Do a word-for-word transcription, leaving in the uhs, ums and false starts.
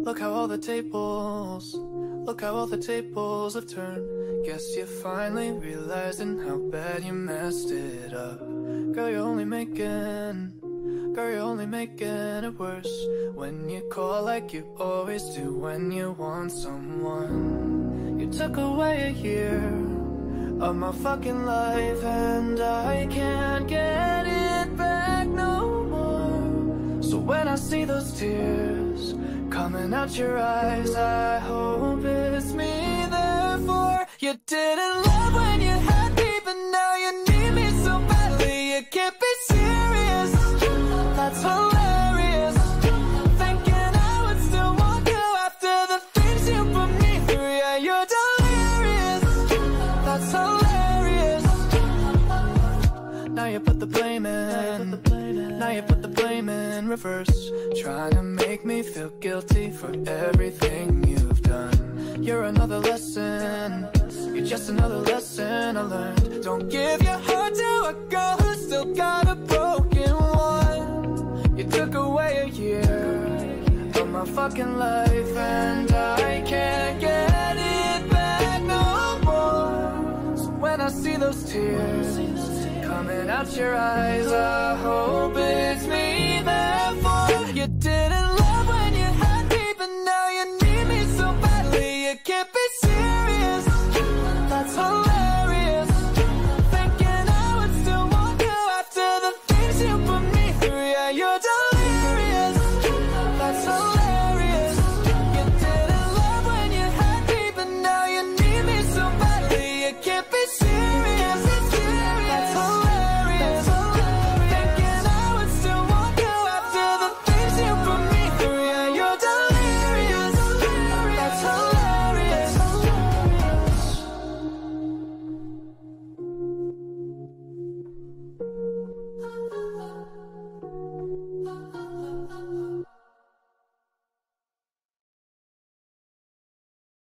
Look how all the tables, look how all the tables have turned. Guess you're finally realizing how bad you messed it up. Girl, you're only making, girl, you're only making it worse when you call like you always do when you want someone. You took away a year of my fucking life, and I can't get it back no more. So when I see those tears coming out your eyes, I hope it's me, therefore you didn't love when you had me, but now you need me so badly. You can't be serious, that's hilarious. Thinking I would still want you after the things you put me through. Yeah, you're delirious, that's hilarious. Now you put the blame in, now you put the blame in reverse, trying to make me feel guilty for everything you've done. You're another lesson, you're just another lesson I learned. Don't give your heart to a girl who's still got a broken one. You took away a year of my fucking life, and I can't get it back no more. So when I see those tears coming out your eyes, I hope it's me,